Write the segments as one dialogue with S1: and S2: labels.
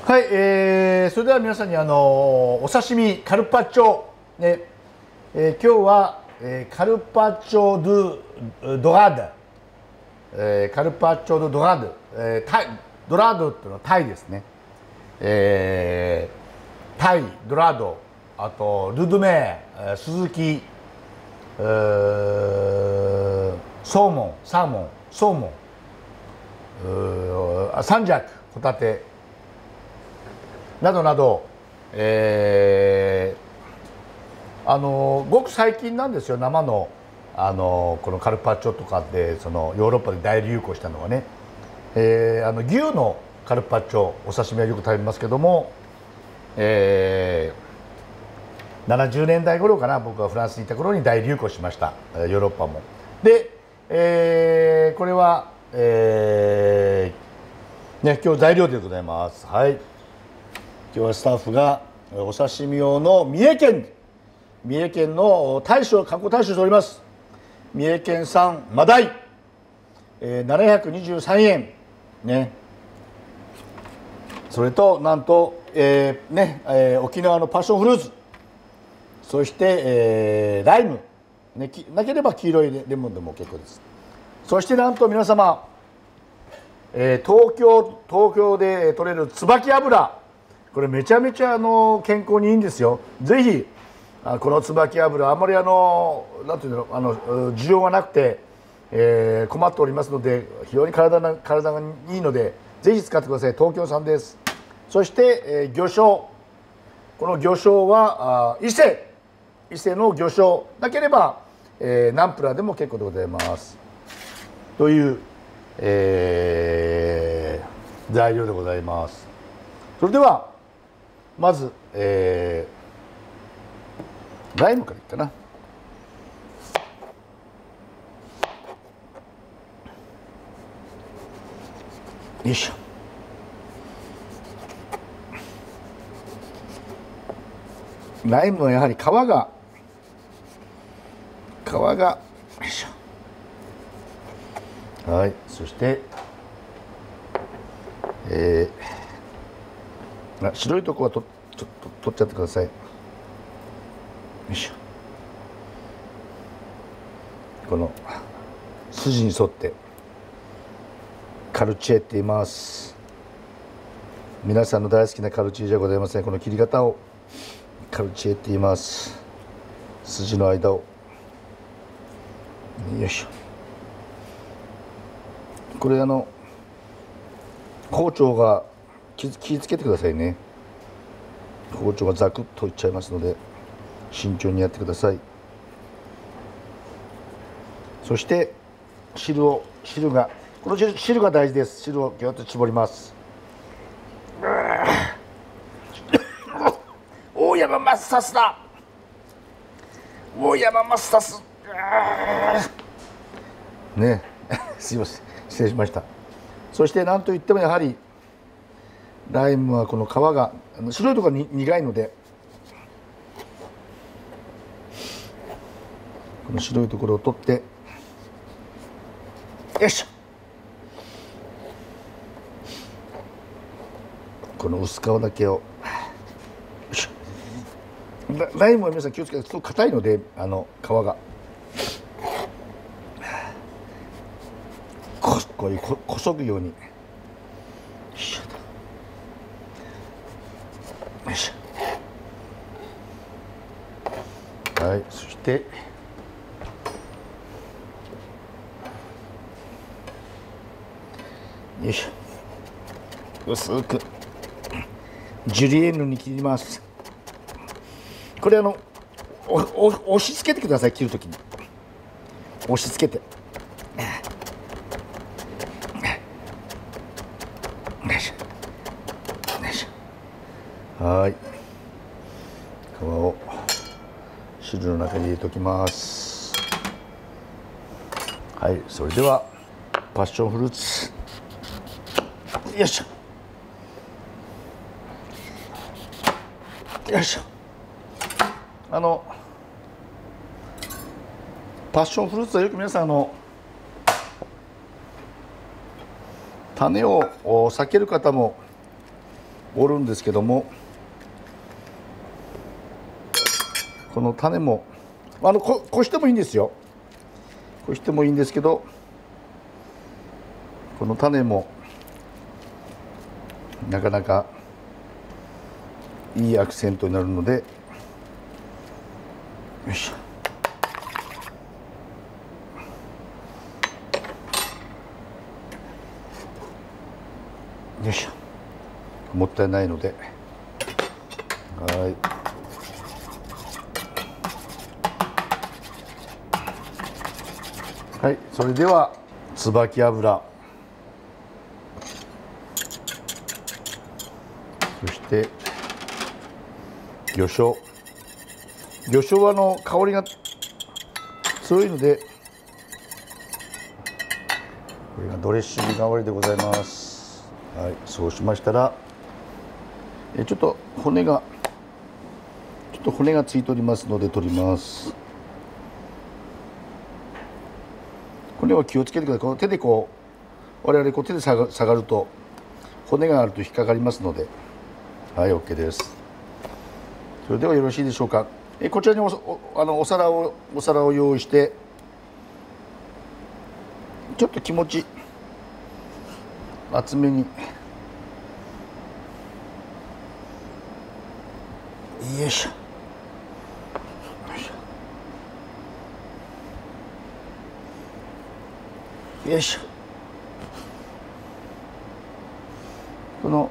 S1: はい、それでは皆さんにお刺身カルパッチョ、ね今日は、カルパッチョ・ドラード、カルパッチョ・ドラード、ドラードっていうのはタイですね、タイ、ドラード、あとルドメー、スズキ、サーモン、サンジャク、ホタテなどなど、ごく最近なんですよ、生の、このカルパッチョとかでそのヨーロッパで大流行したのはね、牛のカルパッチョ、お刺身はよく食べますけども、70年代頃かな、僕がフランスにいた頃に大流行しました、ヨーロッパも。で、これは、今日材料でございます。はい、今日はスタッフがお刺身用の三重県の観光大使をしております三重県産マダイ、723円ね。それとなんと、沖縄のパッションフルーツ、そして、ライム、ね、なければ黄色いレモンでも結構です。そしてなんと皆様、東京で取れる椿油、これめちゃめちゃ健康にいいんですよ。ぜひこの椿油、あんまりなんていうの、需要がなくて、困っておりますので、非常に体がいいのでぜひ使ってください。東京産です。そして、魚醤、この魚醤は伊勢の魚醤、なければ、ナンプラーでも結構でございますという、材料でございます。それではまず、ライムからいったな。よいしょ。ライムはやはり皮がよいしょ。はい、そして白いとこはちょっと取っちゃってください。よいしょ。この筋に沿ってカルチェって言います。皆さんの大好きなカルチェじゃございません。この切り方をカルチェって言います。筋の間をよいしょ。これ包丁が気をつけてくださいね。包丁がザクッといっちゃいますので慎重にやってください。そしてこの汁が大事です。汁をギュッと絞ります。大山マスタスだ。大山マスタスねすいません、失礼しました。そして何といってもやはりライムはこの皮が白いところが苦いので、この白いところを取って、よいしょ。この薄皮だけを、よいしょ。ライムは皆さん気をつけて、すごく硬いので皮がこういうこそぐように、よいしょ。よいしょ。はい、そしてよいしょ。薄くジュリエーヌに切ります。これ押し付けてください。切るときに押し付けて、はい、皮を汁の中に入れておきます。はい、それではパッションフルーツ、よいしょ。よいしょ。パッションフルーツはよく皆さん種を避ける方もおるんですけども、この種もこしてもいいんですよ。こしてもいいんですけど、この種もなかなかいいアクセントになるので、よいしょよいしょ、もったいないので、はい、それでは椿油、そして魚醤。魚醤は香りが強いので、これがドレッシング代わりでございます。はい、そうしましたら、ちょっと骨がついておりますので取ります。骨は気をつけてください。この手で我々手で下がると骨があると引っかかりますので、はい、 OK です。それではよろしいでしょうか。こちらにお皿を用意して、ちょっと気持ち厚めに、よいしょ、よいしょ、この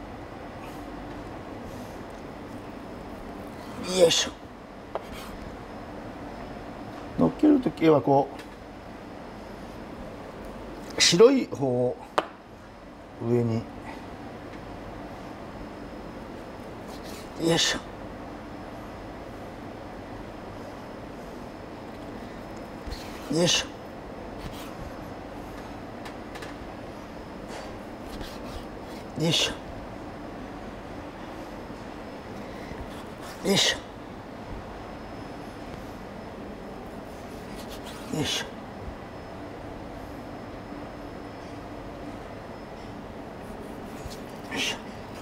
S1: よいしょ、乗っける時は白い方を上に、よいしょ、よいしょ、よいしょ、よいしょ、よいしょ、よいし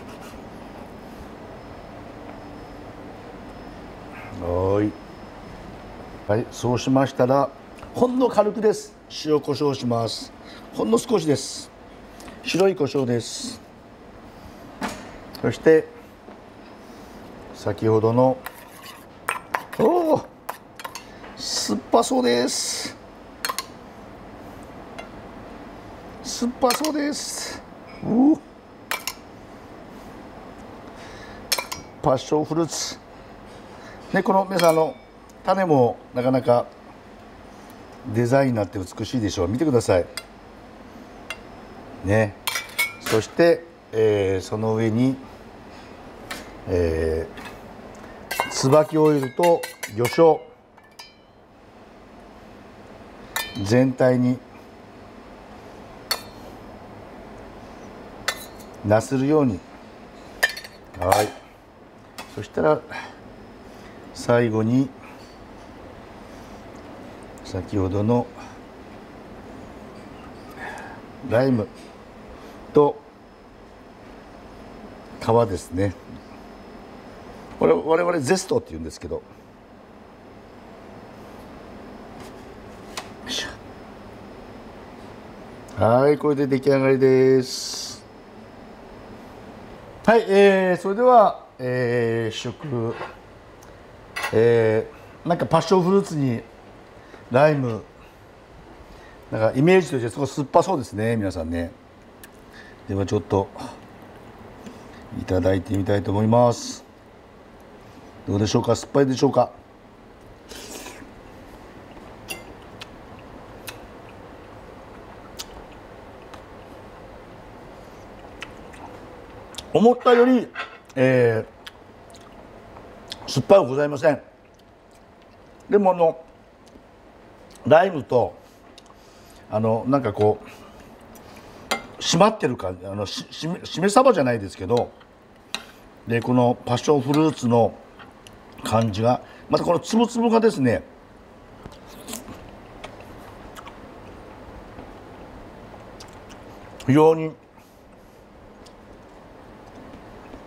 S1: ょ、はい、そうしましたら、ほんの軽くです。塩コショウします。ほんの少しです。白いコショウです。そして先ほどの酸っぱそうです。酸っぱそうです。パッションフルーツね、この皆さん種もなかなかデザインになって美しいでしょう。見てくださいね。そして、その上に、椿オイルと魚醤全体になするように、はい、そしたら最後に先ほどのライムと皮ですね。これ我々ゼストって言うんですけど、はい、これで出来上がりです。はい、それでは、試食、なんかパッションフルーツにライム、なんかイメージとしてすごい酸っぱそうですね、皆さんね。ではちょっといただいてみたいと思います。どうでしょうか、酸っぱいでしょうか。思ったより、酸っぱいはございません。でもライムとなんか締まってる感じ、しめ鯖じゃないですけど、でこのパッションフルーツの感じが、またこの粒々がですね、非常に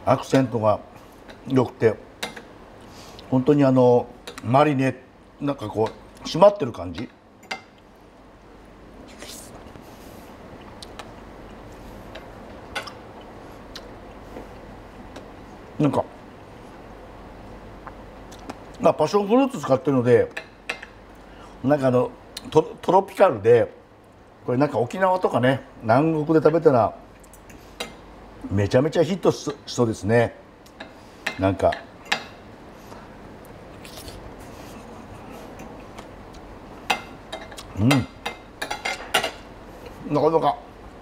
S1: アクセントが良くて、本当にマリネなんかこう締まってる感じ。なんかパッションフルーツ使ってるので、なんかトロピカルで、これなんか沖縄とかね南国で食べたらめちゃめちゃヒットしそうですね。なんかなかなか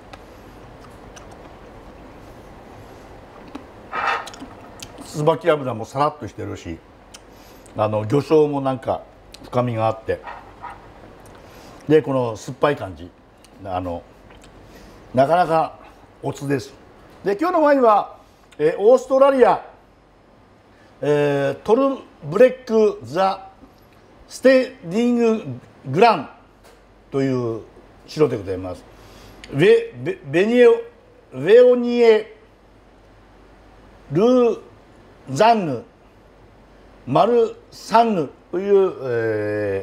S1: 椿油もさらっとしてるし、魚醤もなんか深みがあって、でこの酸っぱい感じ、なかなかおつです。で今日のワインは、オーストラリア、トルブレック・ザ・ステディング・グランという白でございます。ベオニエ・ルーザンヌ・マルサンヌという、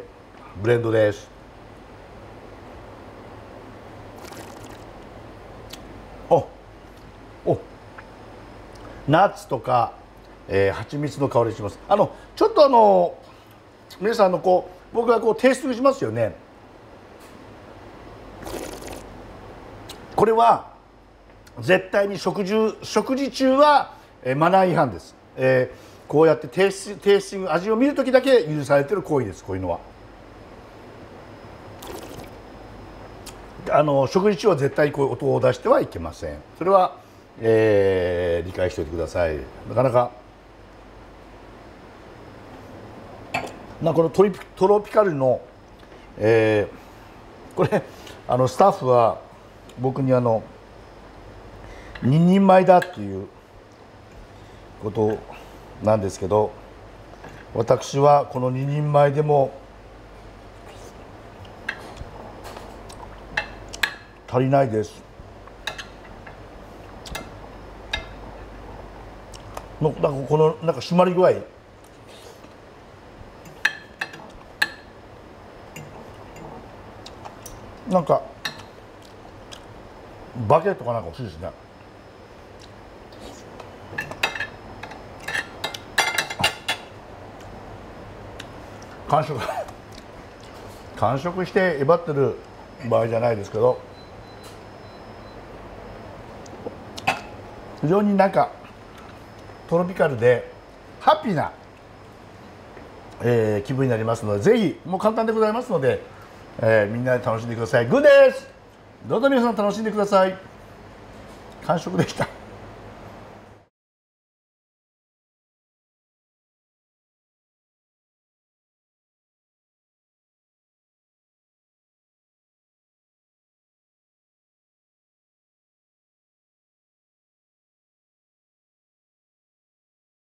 S1: ブレンドです。ナッツとか、蜂蜜の香りします。ちょっと皆さんこう僕がこうテイスティングしますよね。これは絶対に食事中は、マナー違反です。こうやってテイスティング味を見るときだけ許されている行為です。こういうのは食事中は絶対こういう音を出してはいけません。それは理解しておいてください。なかなかこのトロピカルの、これスタッフは僕に2人前だっていうことなんですけど、私はこの2人前でも足りないです。なんかこのなんか締まり具合、なんかバケットかなんか欲しいですね。完食してえばってる場合じゃないですけど、非常になんかトロピカルでハッピーな、気分になりますので、ぜひもう簡単でございますので、みんなで楽しんでください。グーです。どうぞ皆さん楽しんでください。完食でした。